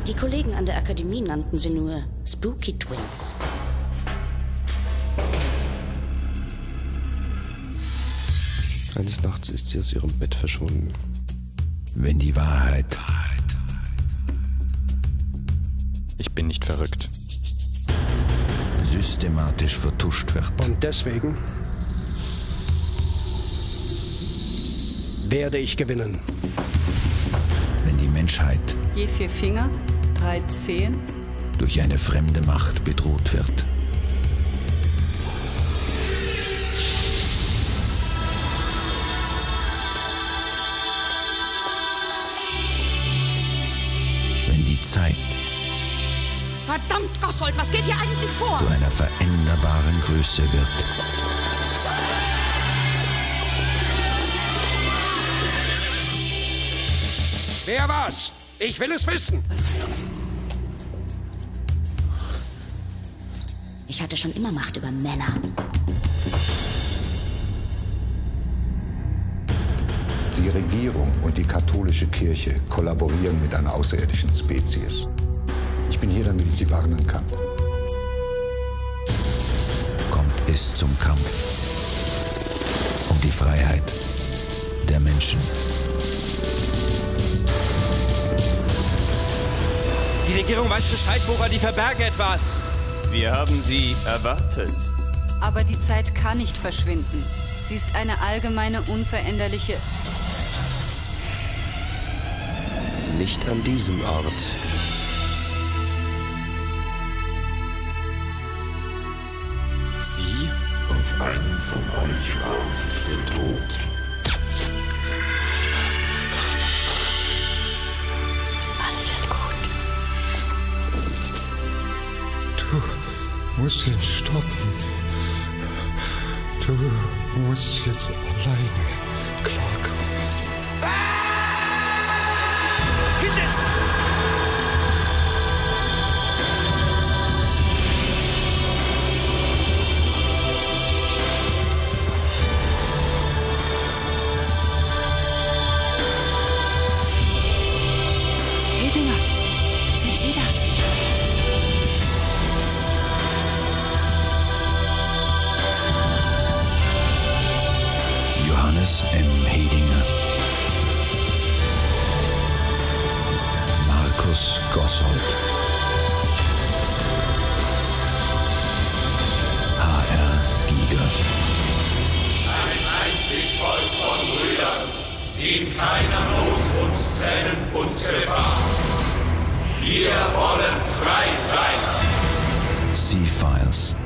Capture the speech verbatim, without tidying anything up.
Die Kollegen an der Akademie nannten sie nur Spooky Twins. Eines Nachts ist sie aus ihrem Bett verschwunden. Wenn die Wahrheit... Ich bin nicht verrückt. systematisch vertuscht wird. Und deswegen werde ich gewinnen. Wenn die Menschheit Je vier Finger, drei Zehen. durch eine fremde Macht bedroht wird. Wenn die Zeit Verdammt, Gossold, was geht hier eigentlich vor? zu einer veränderbaren Größe wird. Wer war's? Ich will es wissen. Ich hatte schon immer Macht über Männer. Die Regierung und die katholische Kirche kollaborieren mit einer außerirdischen Spezies. Ich bin hier, damit ich sie warnen kann. Kommt es zum Kampf um die Freiheit der Menschen. Die Regierung weiß Bescheid, Bora, die verbergen etwas. Wir haben Sie erwartet. Aber die Zeit kann nicht verschwinden. Sie ist eine allgemeine, unveränderliche... Nicht an diesem Ort. Sie? Auf einen von euch wartet der Tod. Alles wird gut. Du musst ihn stoppen. Du musst jetzt alleine klarkommen. Hinsetzen! Hedinger, sind Sie das? Johannes M. Hedinger. Markus Gossold. H R. Giger. Ein einzig Volk von Brüdern, in keiner Not uns trennen und Gefahr. Wir wollen frei sein. Sea Files.